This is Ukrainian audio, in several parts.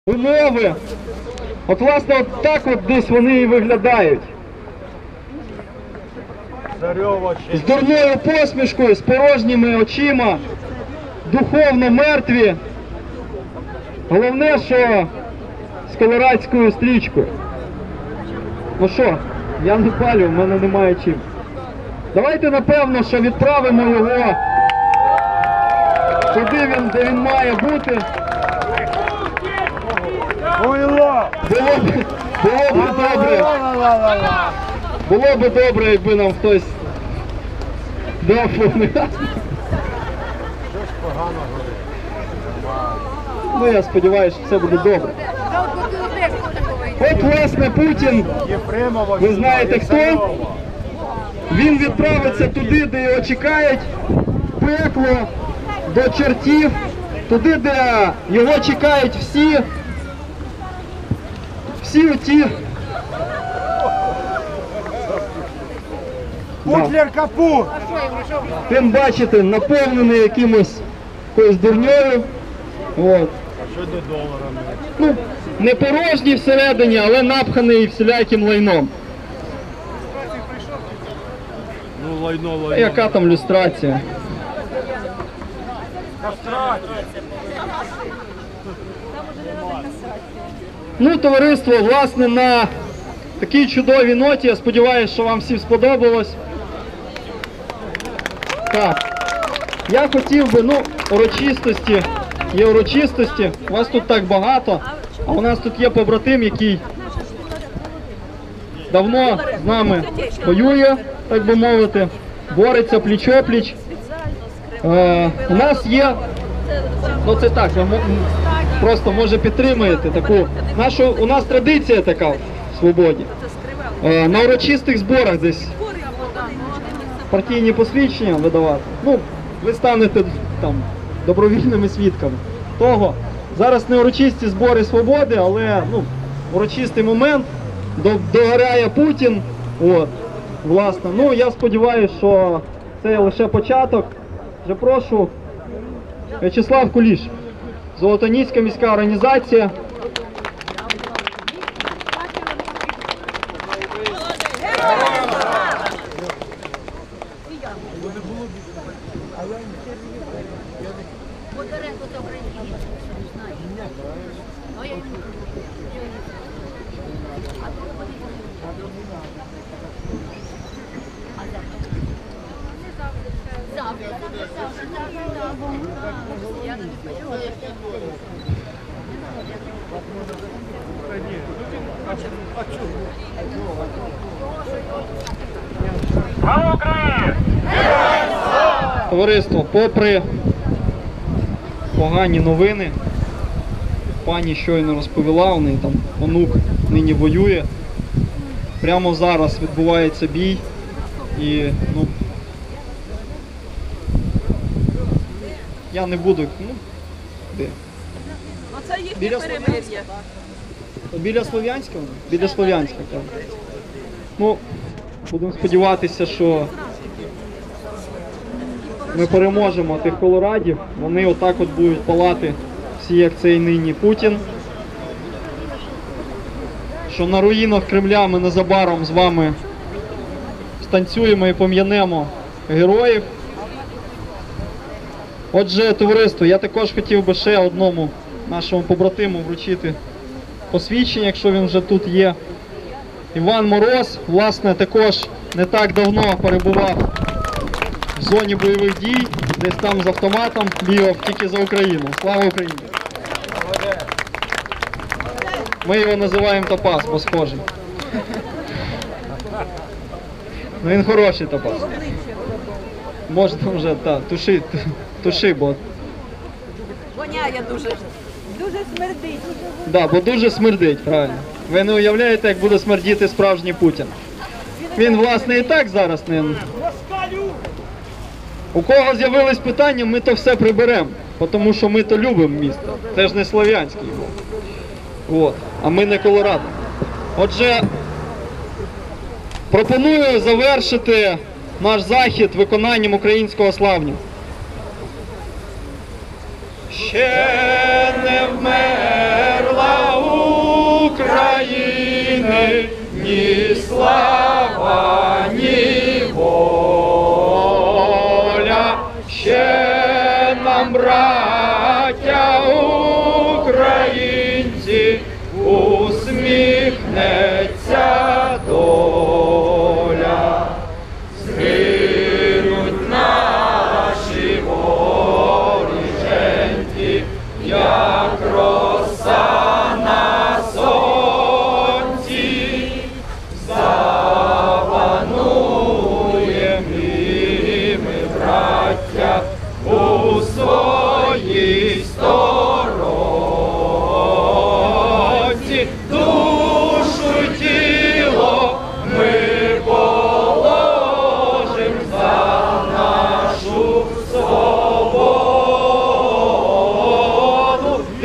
Умови. От власне от так от десь вони і виглядають. З дурною посмішкою, з порожніми очима, духовно мертві. Головне, що з колорадською стрічкою. Ну що, я не палю, в мене немає чим. Давайте, напевно, що відправимо його туди, де він має бути. Було б добре, якби нам хтось дав вогнегасник. Ну, я сподіваюся, що все буде добре. От, власне, Путін, ви знаєте хто? Він відправиться туди, де його чекають, пекло, до чертів, туди, де його чекають всі оті... Путлер капут! Тим, бачите, наповнений якоюсь дурньою. От. А що до долара? Ну, не порожній всередині, але напханий всіляким лайном. Ну, лайно. А яка там люстрація? Ну, товариство, власне, на такій чудовій ноті, я сподіваюся, що вам всім сподобалось. Так, я хотів би, урочистості, є урочистості, вас тут так багато, а у нас тут є побратим, який давно з нами воює, так би мовити, бореться пліч-опліч. У нас є, ну це так, просто може підтримуєте таку, у нас традиція така в Свободі. На урочистих зборах десь партійні посвідчення видавати. Ну, ви станете там добровільними свідками того. Зараз не урочисті збори Свободи, але урочистий момент, догоряє Путін. От, власне. Ну, я сподіваюся, що це лише початок. Вже прошу, В'ячеслав Куліш, Золотоніська міська організація. Товариство, попри погані новини, пані щойно розповіла, у неї там онук нині воює. Прямо зараз відбувається бій і, я не буду, де? Оце їхнє перемир'я. Біля Слов'янська? Біля Слов'янська, так. Ну, будемо сподіватися, що ми переможемо тих колорадів. Вони отак от будуть палати всі, як цей нині Путін. Що на руїнах Кремля ми незабаром з вами станцюємо і пом'янемо героїв. Отже, товариство, я також хотів би ще одному нашому побратиму вручити посвідчення, якщо він вже тут є. Іван Мороз, власне, також не так давно перебував в зоні бойових дій, десь там з автоматом бігав тільки за Україну. Слава Україні! Ми його називаємо Топас, бо схожий. Ну він хороший Топас. Можна вже, так, туши, бо... Воняє дуже. Дуже смердить. Да, бо дуже смердить, правильно. Ви не уявляєте, як буде смердіти справжній Путін. Він, власне, і так зараз не... У кого з'явились питання, ми то все приберемо, тому що ми то любимо місто. Це ж не Слов'янський був. От. А ми не Колорадо. Отже, пропоную завершити наш захід виконанням українського славню. Ще не вмерла серці усміхнеться доля. Згинуть наші воріженьки, як роса на сонці, запануєм і ми, браття, у своїй сторонці. Душу й тіло ми положим за нашу свободу і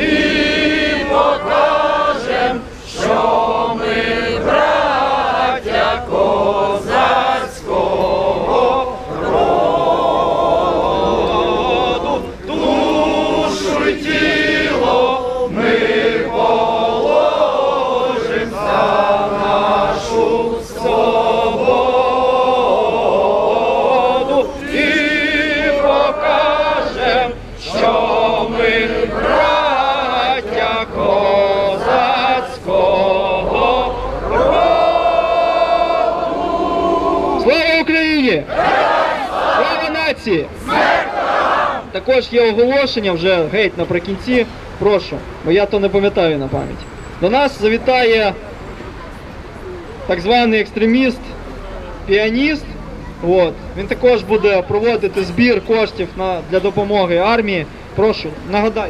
покажем, що ми браття козацького роду. Душу й тіло ми положим за нашу свободу і покажем, що ми браття козацького роду. Слава Україні! Слава нації! Також є оголошення вже геть наприкінці. Прошу, бо я то не пам'ятаю на пам'ять. До нас завітає так званий екстреміст, піаніст. От. Він також буде проводити збір коштів для допомоги армії. Прошу, нагадай.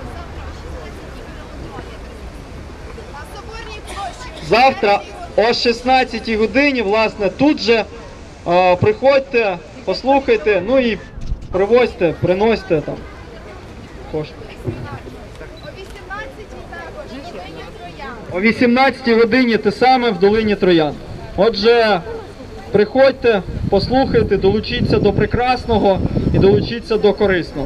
Завтра о 16 годині, власне, тут же приходьте, послухайте, ну і привозьте, приносьте там кошти. О 18 годині те саме в долині Троян. Отже, приходьте, послухайте, долучіться до прекрасного і долучіться до корисного.